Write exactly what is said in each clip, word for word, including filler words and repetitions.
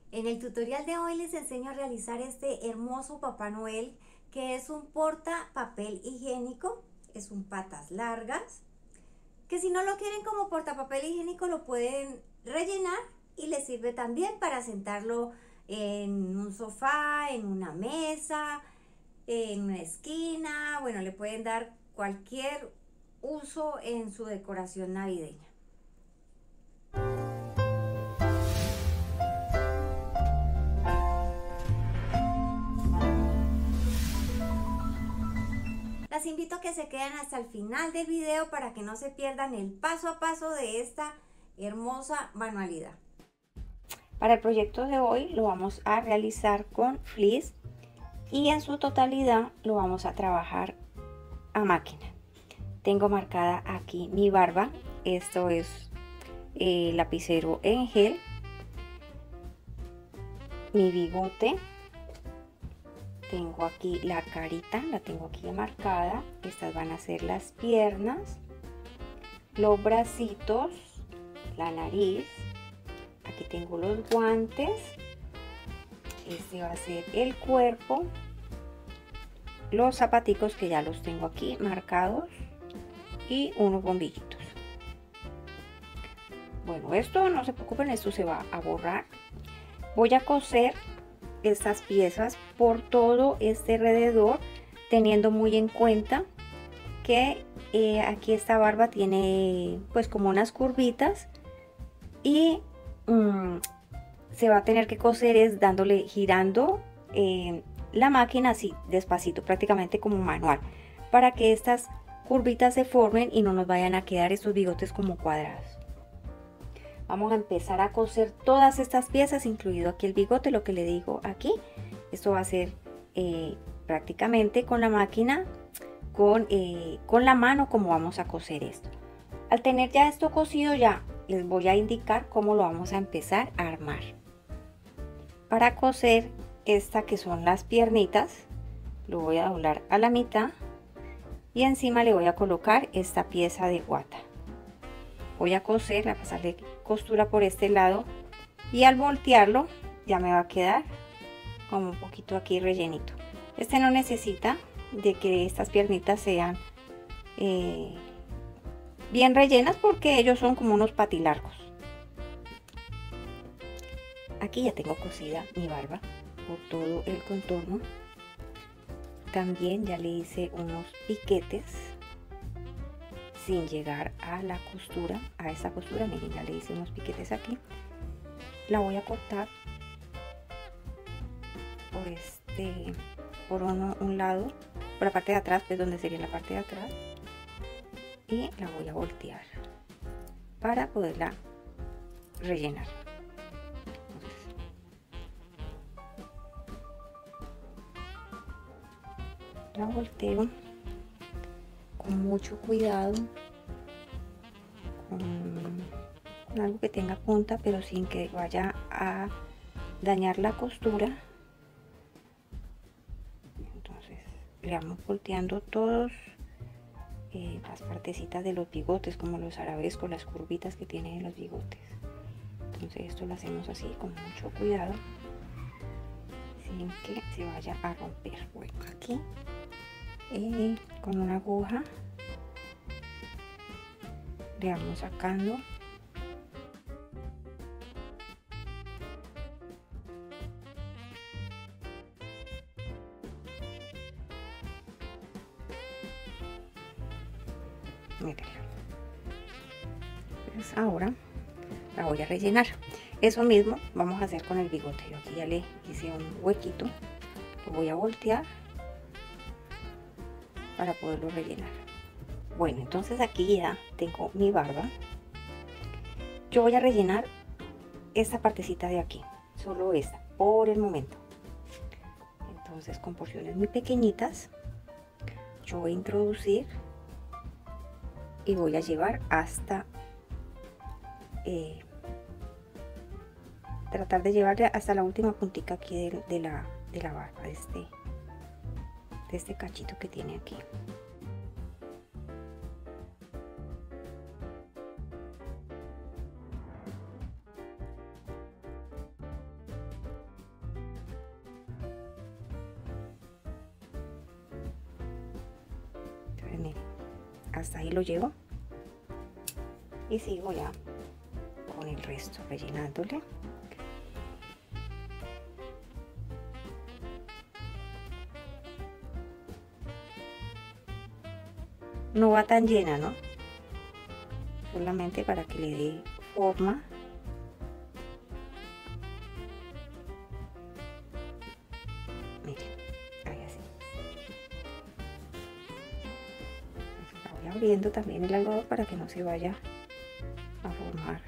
En el tutorial de hoy les enseño a realizar este hermoso Papá Noel, que es un porta papel higiénico, es un patas largas, que si no lo quieren como porta papel higiénico lo pueden rellenar y les sirve también para sentarlo en un sofá, en una mesa, en una esquina. Bueno, le pueden dar cualquier uso en su decoración navideña. Las invito a que se queden hasta el final del video para que no se pierdan el paso a paso de esta hermosa manualidad. Para el proyecto de hoy lo vamos a realizar con fleece y en su totalidad lo vamos a trabajar a máquina. Tengo marcada aquí mi barba, esto es eh, lapicero en gel, mi bigote. Tengo aquí la carita, la tengo aquí marcada. Estas van a ser las piernas, los bracitos, la nariz. Aquí tengo los guantes. Este va a ser el cuerpo, los zapaticos que ya los tengo aquí marcados y unos bombillitos. Bueno, esto no se preocupen, esto se va a borrar. Voy a coser estas piezas por todo este alrededor, teniendo muy en cuenta que eh, aquí esta barba tiene pues como unas curvitas y mmm, se va a tener que coser es dándole, girando eh, la máquina así despacito, prácticamente como manual, para que estas curvitas se formen y no nos vayan a quedar estos bigotes como cuadrados. Vamos a empezar a coser todas estas piezas, incluido aquí el bigote, lo que le digo aquí. Esto va a ser eh, prácticamente con la máquina, con, eh, con la mano como vamos a coser esto. Al tener ya esto cosido, ya les voy a indicar cómo lo vamos a empezar a armar. Para coser esta que son las piernitas, lo voy a doblar a la mitad y encima le voy a colocar esta pieza de guata. Voy a coser, a pasarle costura por este lado y al voltearlo ya me va a quedar como un poquito aquí rellenito. Este no necesita de que estas piernitas sean eh, bien rellenas porque ellos son como unos patilargos. Aquí ya tengo cosida mi barba por todo el contorno. También ya le hice unos piquetes sin llegar a la costura, a esa costura. Miren, ya le hice unos piquetes aquí. La voy a cortar por este, por uno, un lado, por la parte de atrás, pues donde sería la parte de atrás, y la voy a voltear para poderla rellenar. La volteo con mucho cuidado, con, con algo que tenga punta, pero sin que vaya a dañar la costura. Entonces le vamos volteando todos eh, las partecitas de los bigotes, como los arabescos, las curvitas que tienen los bigotes. Entonces esto lo hacemos así con mucho cuidado, sin que se vaya a romper. Bueno, aquí eh, con una aguja le vamos sacando mírenla. Pues ahora la voy a rellenar. Eso mismo vamos a hacer con el bigote. Yo aquí ya le hice un huequito, lo voy a voltear para poderlo rellenar. Bueno, entonces aquí ya tengo mi barba. Yo voy a rellenar esta partecita de aquí, solo esta por el momento. Entonces con porciones muy pequeñitas yo voy a introducir y voy a llevar hasta eh, tratar de llevarle hasta la última puntica aquí de, de la de la barba, de este de este cachito que tiene aquí. hasta ahí lo llevo y sigo ya con el resto rellenándole. No va tan llena, ¿no? Solamente para que le dé forma. Miren, ahí así. Entonces la voy abriendo también el algodón para que no se vaya a formar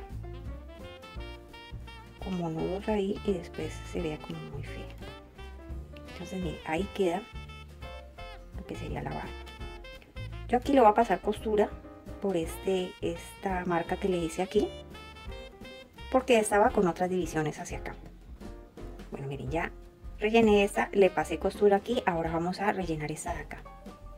como nudos ahí y después se vea como muy fea. Entonces miren, ahí queda lo que sería la barba. Yo aquí le voy a pasar costura por este, esta marca que le hice aquí, porque estaba con otras divisiones hacia acá. Bueno, miren, ya rellené esta, le pasé costura aquí, ahora vamos a rellenar esta de acá.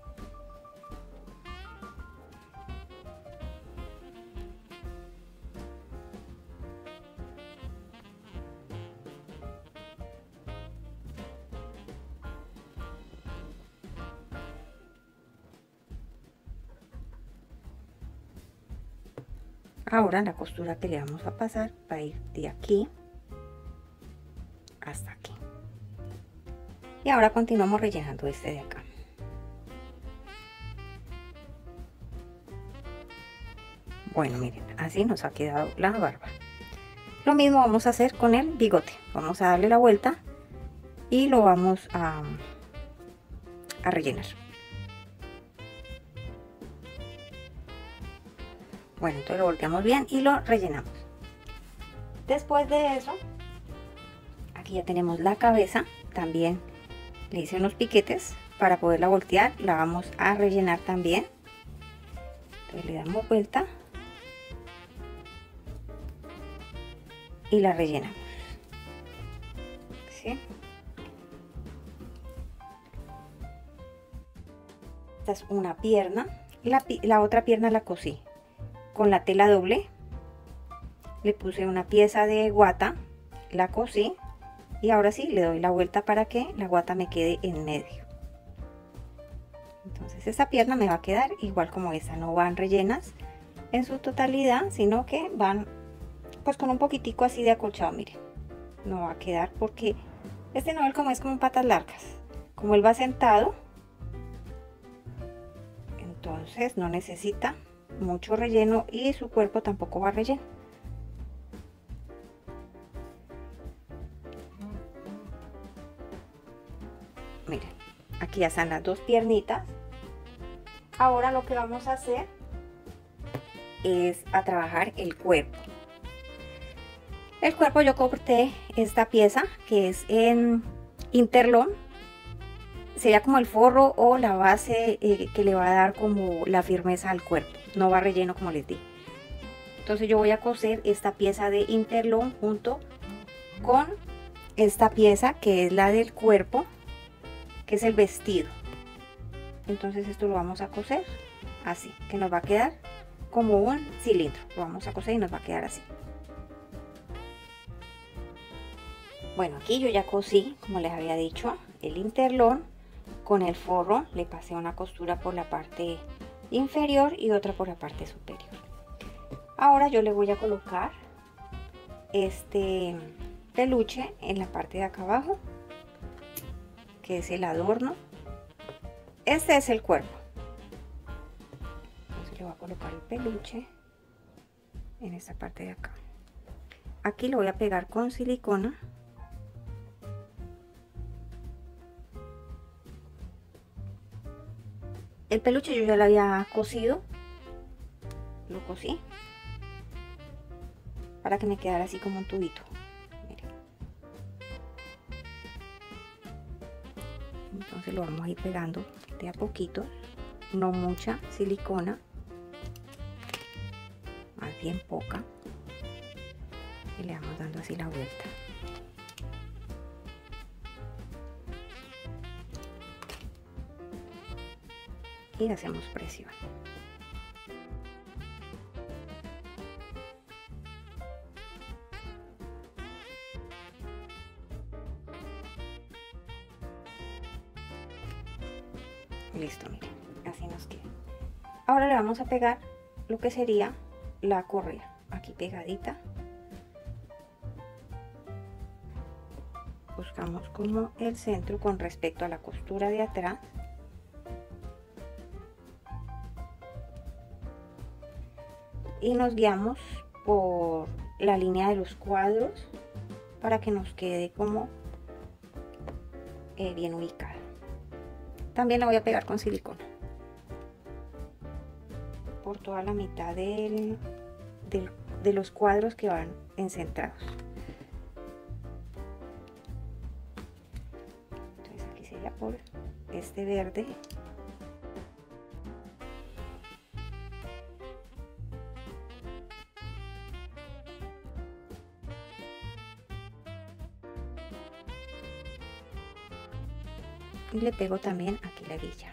Ahora la costura que le vamos a pasar va a ir de aquí hasta aquí. Y ahora continuamos rellenando este de acá. Bueno, miren, así nos ha quedado la barba. Lo mismo vamos a hacer con el bigote. Vamos a darle la vuelta y lo vamos a, a rellenar. Bueno, entonces lo volteamos bien y lo rellenamos. Después de eso, aquí ya tenemos la cabeza. También le hice unos piquetes para poderla voltear. La vamos a rellenar también. Entonces le damos vuelta y la rellenamos. ¿Sí? Esta es una pierna. La, la otra pierna la cosí con la tela doble, le puse una pieza de guata, la cosí y ahora sí le doy la vuelta para que la guata me quede en medio. Entonces esta pierna me va a quedar igual como esta, no van rellenas en su totalidad, sino que van pues con un poquitico así de acolchado. Miren, no va a quedar porque este novel como es como patas largas, como él va sentado, entonces no necesita mucho relleno y su cuerpo tampoco va relleno. Miren, aquí ya están las dos piernitas. Ahora lo que vamos a hacer es a trabajar el cuerpo. El cuerpo yo corté esta pieza que es en interlón. Sería como el forro o la base eh, que le va a dar como la firmeza al cuerpo. No va relleno como les dije. Entonces yo voy a coser esta pieza de interlón junto con esta pieza que es la del cuerpo, que es el vestido. Entonces esto lo vamos a coser así, que nos va a quedar como un cilindro. Lo vamos a coser y nos va a quedar así. Bueno, aquí yo ya cosí, como les había dicho, el interlón. Con el forro le pasé una costura por la parte inferior y otra por la parte superior. Ahora yo le voy a colocar este peluche en la parte de acá abajo, que es el adorno. Este es el cuerpo. Entonces le voy a colocar el peluche en esta parte de acá. Aquí lo voy a pegar con silicona. El peluche yo ya lo había cosido, lo cosí para que me quedara así como un tubito. Miren. Entonces lo vamos a ir pegando de a poquito, no mucha silicona, más bien poca, y le vamos dando así la vuelta. Y hacemos presión. Listo, miren, así nos queda. Ahora le vamos a pegar lo que sería la correa, aquí pegadita. Buscamos como el centro con respecto a la costura de atrás. Y nos guiamos por la línea de los cuadros para que nos quede como eh, bien ubicada. También la voy a pegar con silicona por toda la mitad del, del, de los cuadros que van encentrados. Entonces aquí sería por este verde. Y le pego también aquí la hebilla.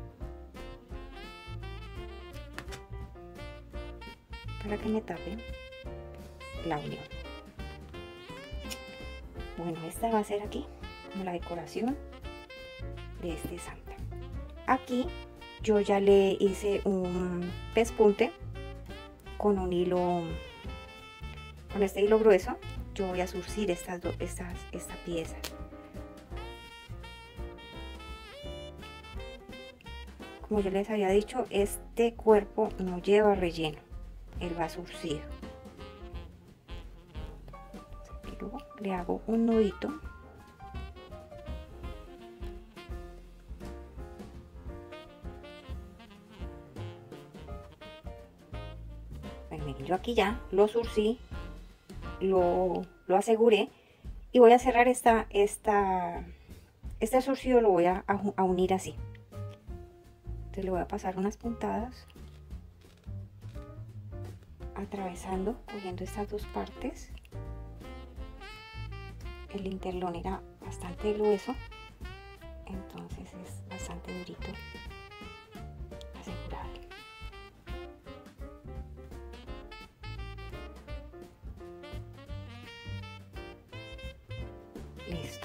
Para que me tape la unión. Bueno, esta va a ser aquí como la decoración de este santa. Aquí yo ya le hice un pespunte con un hilo, con este hilo grueso. Yo voy a surcir estas dos, estas, esta pieza. Como yo les había dicho, este cuerpo no lleva relleno, él va surcido. Y luego le hago un nudito. Bueno, miren, yo aquí ya lo surcí, lo, lo aseguré y voy a cerrar esta, esta, este surcido, lo voy a, a unir así. Le voy a pasar unas puntadas atravesando, cogiendo estas dos partes. El interlón era bastante grueso, entonces es bastante durito asegurar. Listo,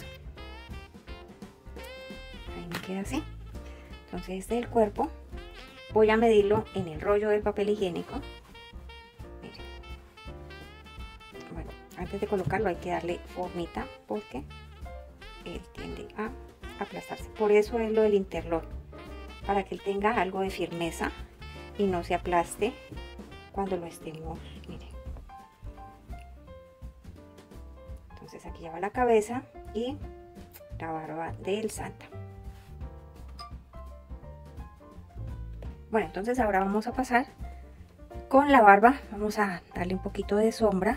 ahí me queda así. Entonces este es el cuerpo, voy a medirlo en el rollo del papel higiénico. Miren. Bueno, antes de colocarlo hay que darle formita porque él tiende a aplastarse. Por eso es lo del interlón, para que él tenga algo de firmeza y no se aplaste cuando lo estemos, miren. Entonces aquí ya va la cabeza y la barba del santa. Bueno, entonces ahora vamos a pasar con la barba. Vamos a darle un poquito de sombra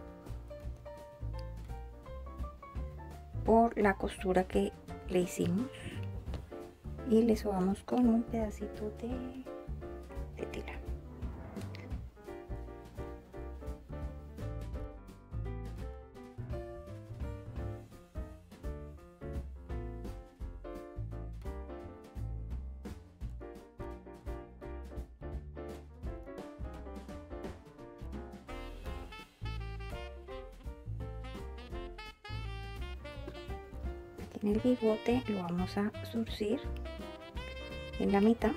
por la costura que le hicimos y le sobamos con un pedacito de, de tela. En el bigote lo vamos a surcir en la mitad.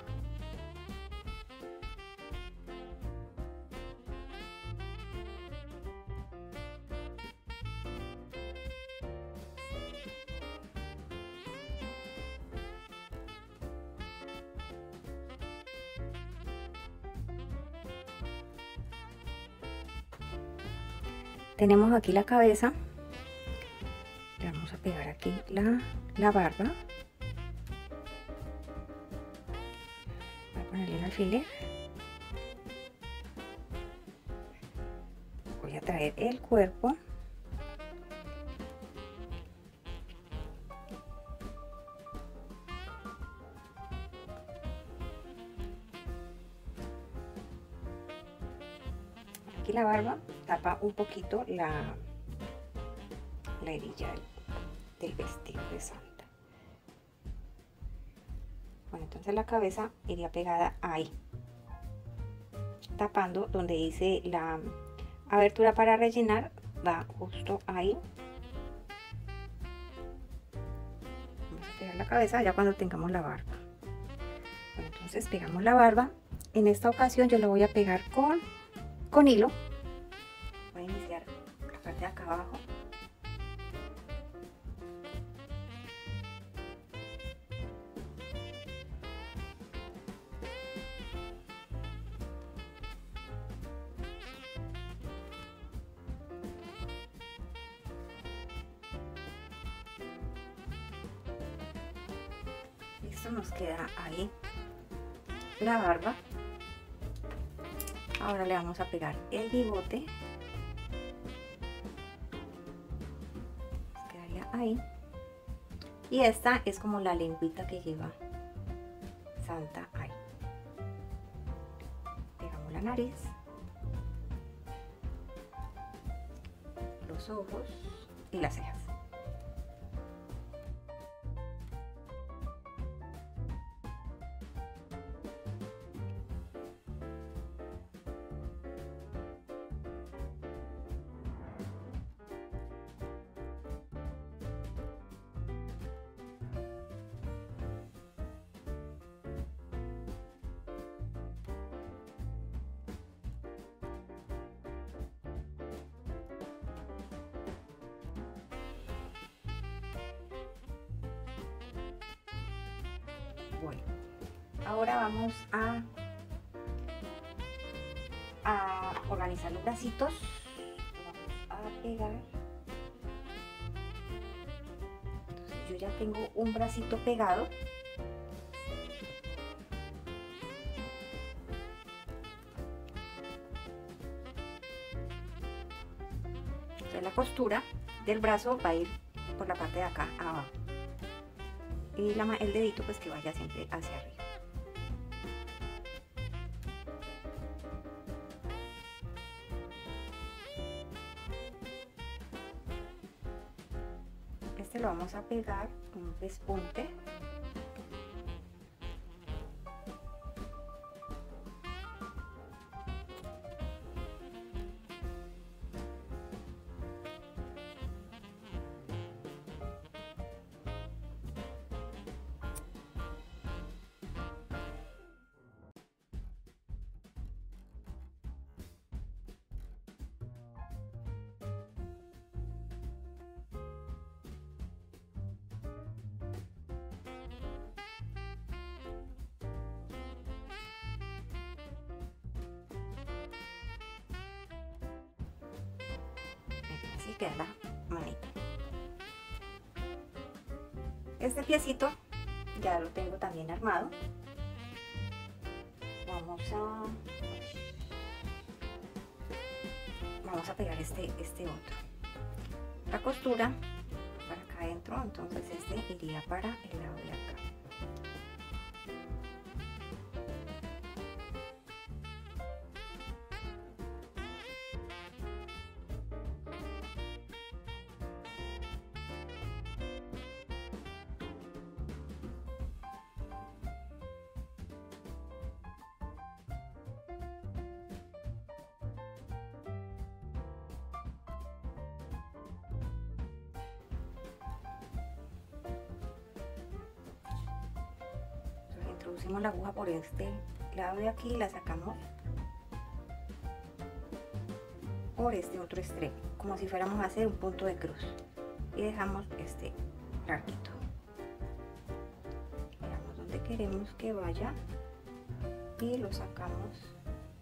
Tenemos aquí la cabeza. Le vamos a pegar aquí la, la barba. Voy a ponerle el alfiler. Voy a traer el cuerpo. Aquí la barba tapa un poquito la, la hebilla del, del vestido de santa. Bueno, entonces la cabeza iría pegada ahí, tapando donde dice la abertura para rellenar, va justo ahí. Vamos a pegar la cabeza ya cuando tengamos la barba. Bueno, entonces pegamos la barba en esta ocasión yo lo voy a pegar con, con hilo. Voy a iniciar la parte de acá abajo. Listo, nos queda ahí la barba. Ahora le vamos a pegar el bigote. Nos quedaría ahí. Y esta es como la lengüita que lleva Santa ahí. Pegamos la nariz, los ojos y las cejas. Bueno, ahora vamos a, a organizar los bracitos. Vamos a pegar. Entonces yo ya tengo un bracito pegado. Entonces la costura del brazo va a ir por la parte de acá abajo. Y la, el dedito pues que vaya siempre hacia arriba. Este lo vamos a pegar un pespunte. Así queda la manita. Este piecito ya lo tengo también armado. Vamos a vamos a pegar este este otro. La costura para acá adentro, entonces este iría para el lado de acá. Introducimos la aguja por este lado de aquí y la sacamos por este otro extremo, como si fuéramos a hacer un punto de cruz, y dejamos este larguito. Miramos donde queremos que vaya y lo sacamos.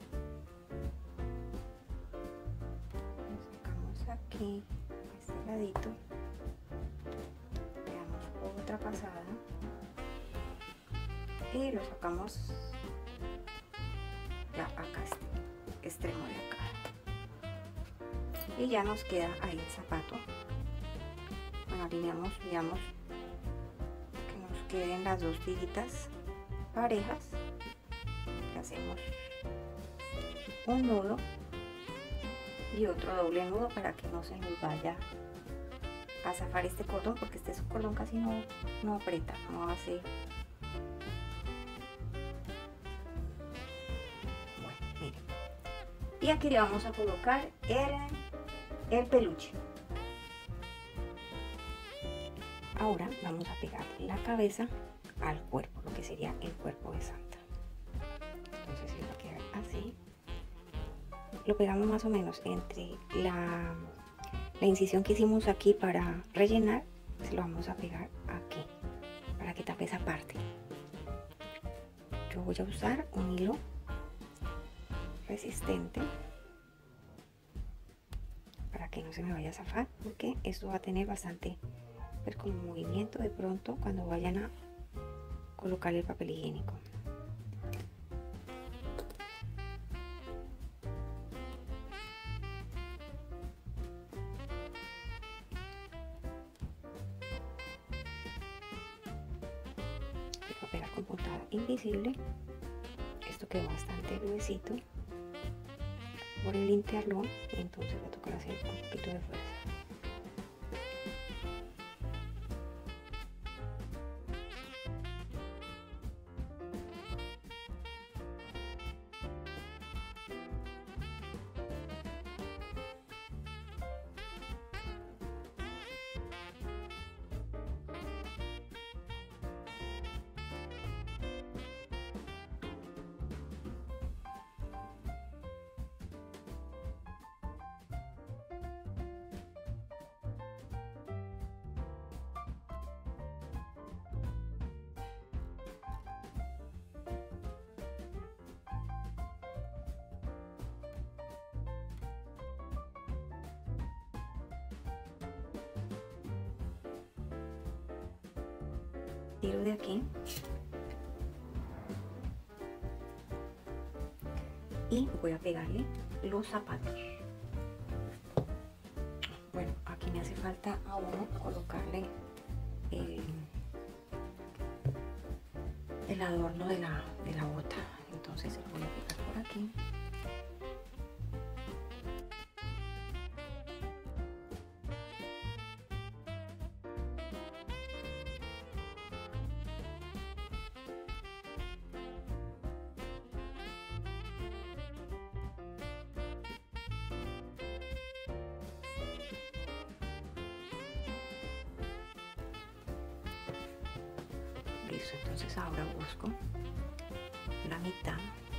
Lo sacamos aquí, este ladito, le damos otra pasada y lo sacamos ya acá, este extremo de acá, y ya nos queda ahí el zapato. Bueno, alineamos, digamos que nos queden las dos tiritas parejas, le hacemos un nudo y otro doble nudo para que no se nos vaya a zafar este cordón, porque este cordón casi no, no aprieta, no hace. Y aquí le vamos a colocar el, el peluche. Ahora vamos a pegar la cabeza al cuerpo, lo que sería el cuerpo de Santa. Entonces el lo pegamos más o menos entre la, la incisión que hicimos aquí para rellenar, se lo vamos a pegar aquí para que tape esa parte. Yo voy a usar un hilo resistente para que no se me vaya a zafar, porque esto va a tener bastante pues como movimiento de pronto cuando vayan a colocar el papel higiénico. Voy a pegar con puntada invisible. Esto quedó bastante gruesito por el interno, y entonces va a tocar hacer un poquito de fuerza. Tiro de aquí y voy a pegarle los zapatos. Bueno, aquí me hace falta aún colocarle el, el adorno de la, de la bota, entonces lo voy a pegar por aquí. Listo, entonces ahora busco la mitad,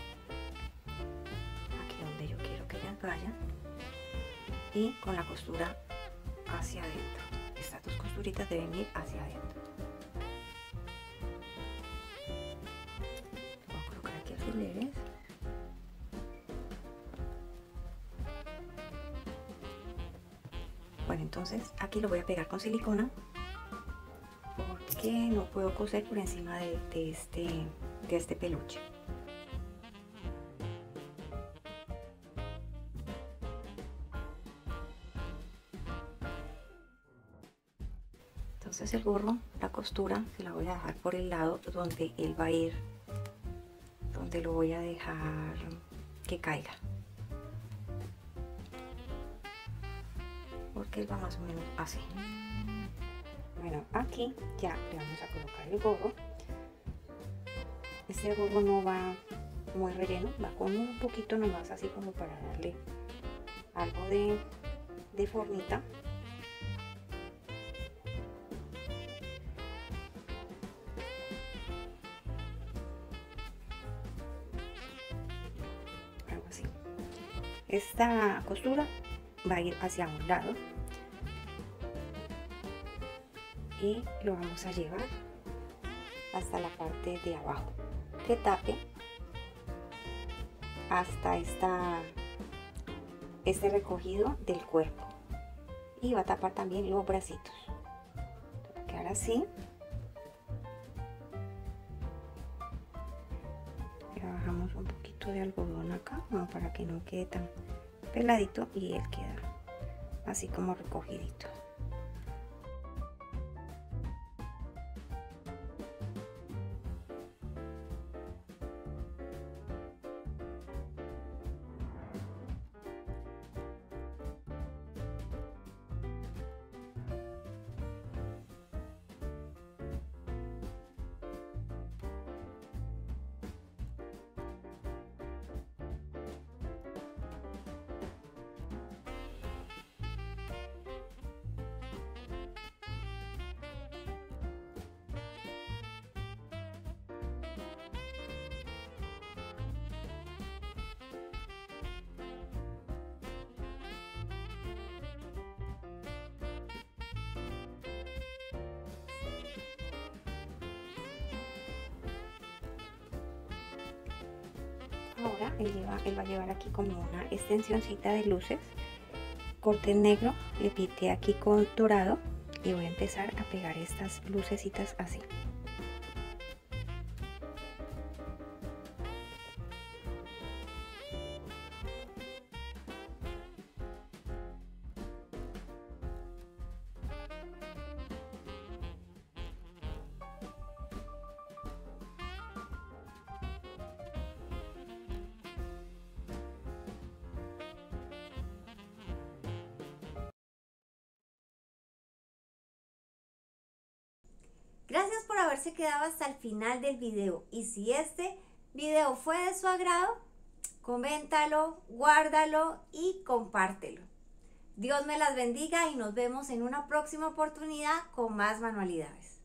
aquí donde yo quiero que ellas vayan, y con la costura hacia adentro. Estas dos costuritas deben ir hacia adentro. Voy a colocar aquí alfileres. Bueno, entonces aquí lo voy a pegar con silicona, que no puedo coser por encima de, de, este, de este peluche. Entonces el gorro, la costura, se la voy a dejar por el lado donde él va a ir, donde lo voy a dejar que caiga, porque él va más o menos así. Bueno, aquí ya le vamos a colocar el gorro. Este gorro no va muy relleno, va con un poquito nomás, así como para darle algo de, de formita. Algo así. Esta costura va a ir hacia un lado y lo vamos a llevar hasta la parte de abajo, que tape hasta esta, este recogido del cuerpo, y va a tapar también los bracitos. Va a quedar así. Trabajamos un poquito de algodón acá, como para que no quede tan peladito, y él queda así como recogidito. Ahora él, lleva, él va a llevar aquí como una extensioncita de luces, corte en negro, le pinté aquí con dorado y voy a empezar a pegar estas lucecitas así. Gracias por haberse quedado hasta el final del video, y si este video fue de su agrado, coméntalo, guárdalo y compártelo. Dios me las bendiga y nos vemos en una próxima oportunidad con más manualidades.